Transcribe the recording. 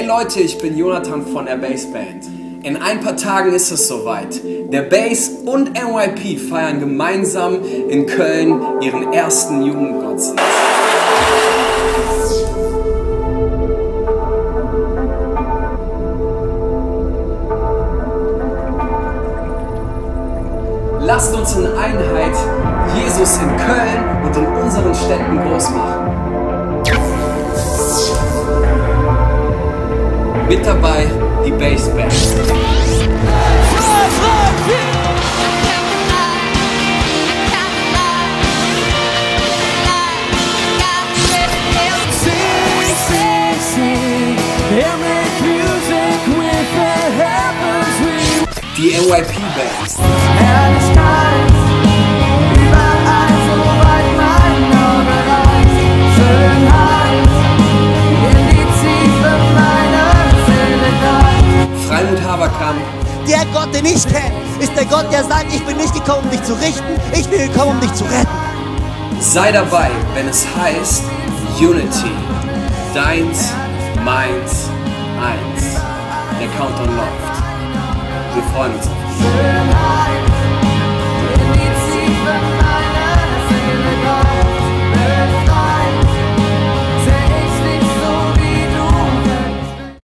Hey Leute, ich bin Jonathan von der B.A.S.E Band. In ein paar Tagen ist es soweit. Der B.A.S.E und MYP feiern gemeinsam in Köln ihren ersten Jugendgottesdienst. Lasst uns in Einheit Jesus in Köln und in unseren Städten groß machen. Mit dabei die B.A.S.E Band. Die MYP Band. Freimut Haverkamp. Der Gott, den ich kenne, ist der Gott, der sagt, ich bin nicht gekommen, um dich zu richten, ich bin gekommen, um dich zu retten. Sei dabei, wenn es heißt Unity, DEINS, meins, eins. Der Countdown läuft. Wir freuen uns auf dich.